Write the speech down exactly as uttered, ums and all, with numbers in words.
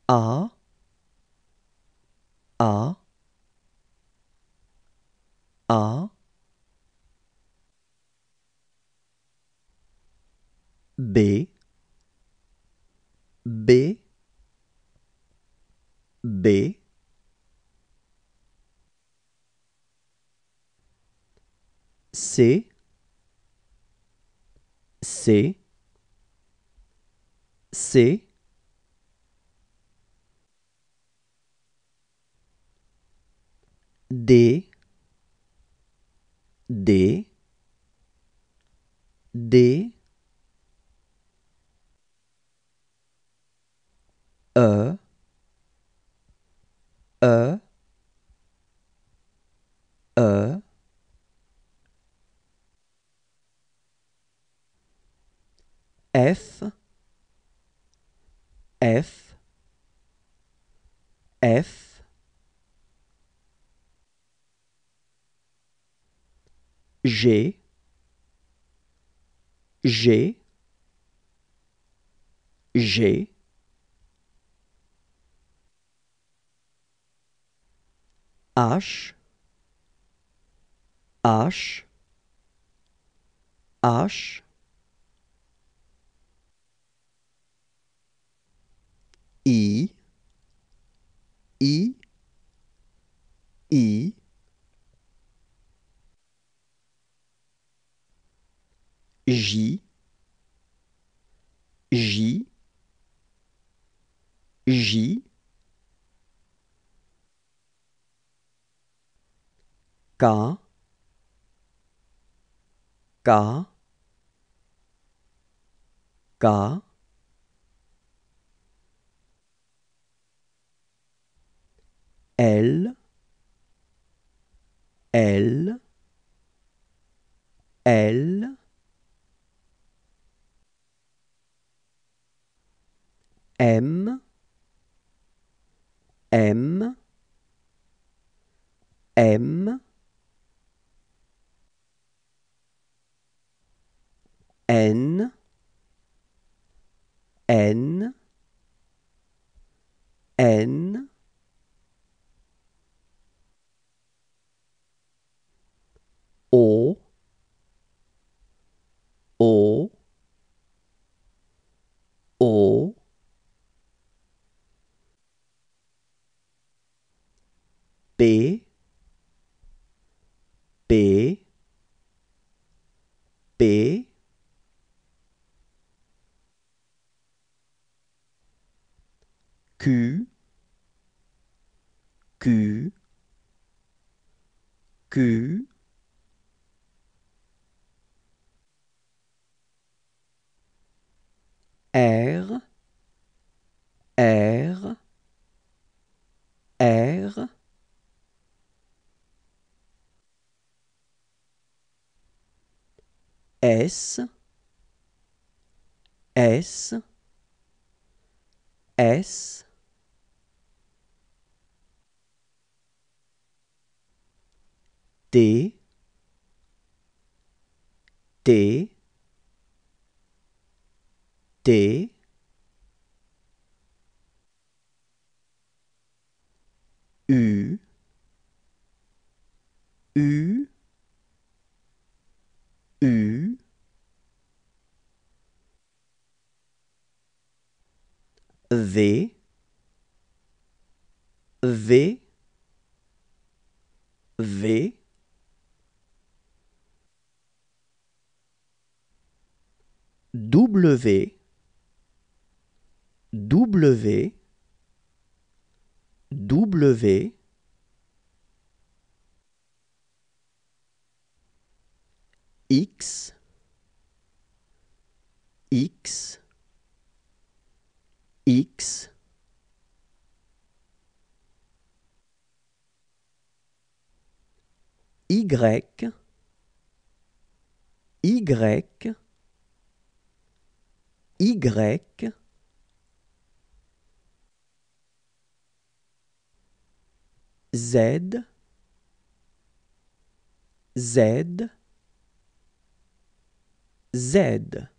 A, A, A, B, B, B, C, C, C, D, D, D, E, E, E, F, F, F, G, G, G, H, H, H, I, I, I, J, J, J, K, K, K, L, L, L, M, M, M, N, N, N, O, O, O, P, P, P, Q, Q, Q, R, R, R, S, S, S, T, T, T, U, U, U, V, V, V, W, W, W, X, X, X, Y, Y, Y, Z, Z, Z.